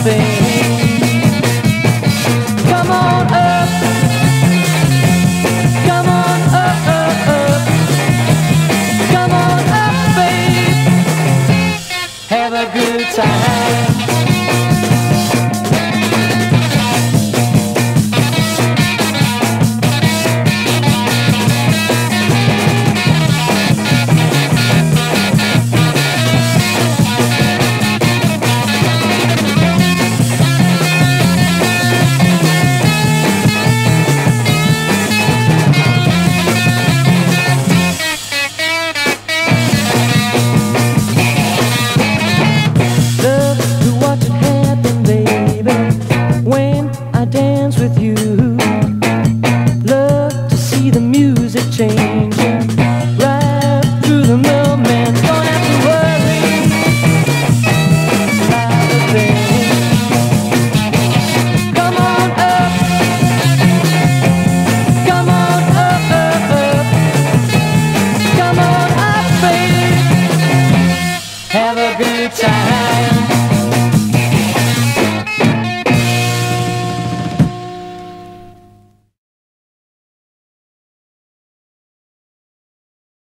thing. Come on up, come on up, up, up. Come on up, babe, have a good time. Changing right through the moment. Don't have to worry about a thing. Come on up, come on up, up, up. Come on up, baby, have a good time.